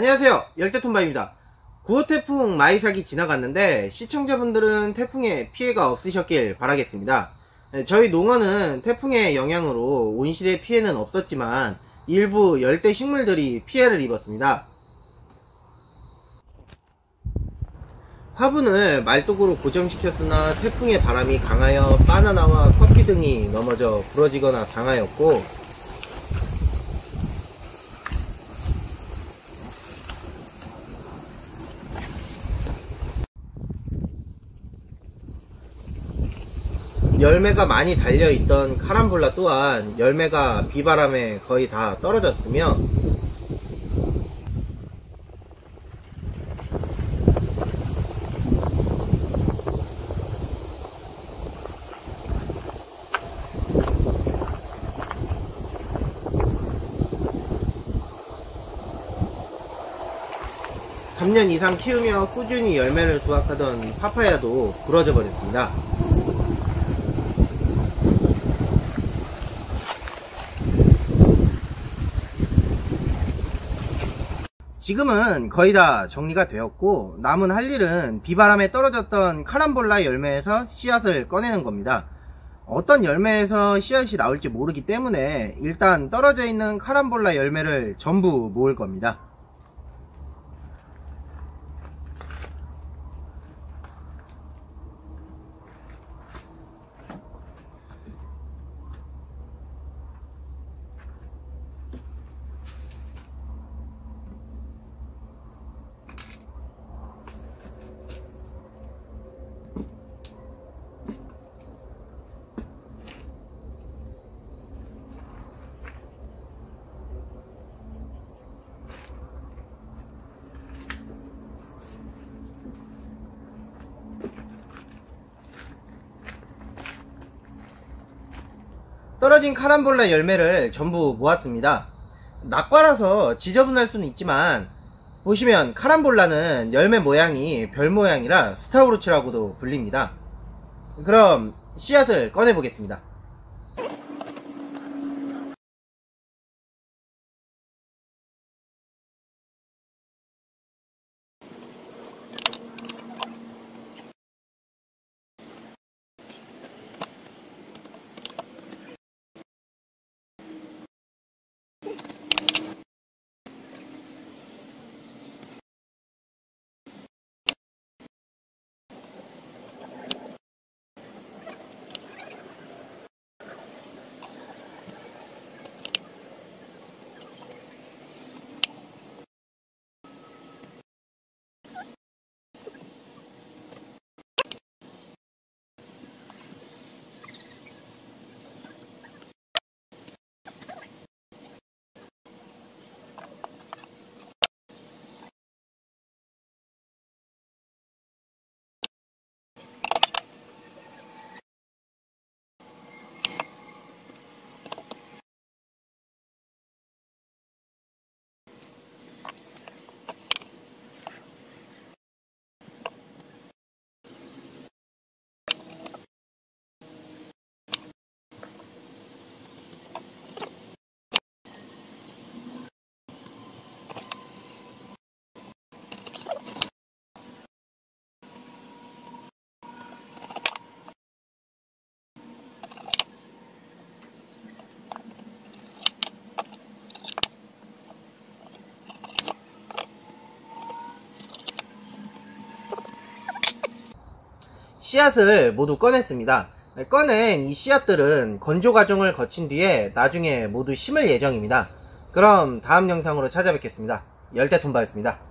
안녕하세요, 열대톤바입니다. 9호 태풍 마이삭이 지나갔는데 시청자분들은 태풍에 피해가 없으셨길 바라겠습니다. 저희 농어는 태풍의 영향으로 온실의 피해는 없었지만 일부 열대 식물들이 피해를 입었습니다. 화분을 말뚝으로 고정시켰으나 태풍의 바람이 강하여 바나나와 커피 등이 넘어져 부러지거나 상하였고, 열매가 많이 달려있던 카람볼라 또한 열매가 비바람에 거의 다 떨어졌으며, 삼 년 이상 키우며 꾸준히 열매를 수확하던 파파야도 부러져 버렸습니다. 지금은 거의 다 정리가 되었고, 남은 할 일은 비바람에 떨어졌던 카람볼라 열매에서 씨앗을 꺼내는 겁니다. 어떤 열매에서 씨앗이 나올지 모르기 때문에 일단 떨어져 있는 카람볼라 열매를 전부 모을 겁니다. 떨어진 카람볼라 열매를 전부 모았습니다. 낙과라서 지저분할 수는 있지만, 보시면 카람볼라는 열매 모양이 별 모양이라 스타우루츠라고도 불립니다. 그럼 씨앗을 꺼내 보겠습니다. 씨앗을 모두 꺼냈습니다. 꺼낸 이 씨앗들은 건조 과정을 거친 뒤에 나중에 모두 심을 예정입니다. 그럼 다음 영상으로 찾아뵙겠습니다. 열대톤바였습니다.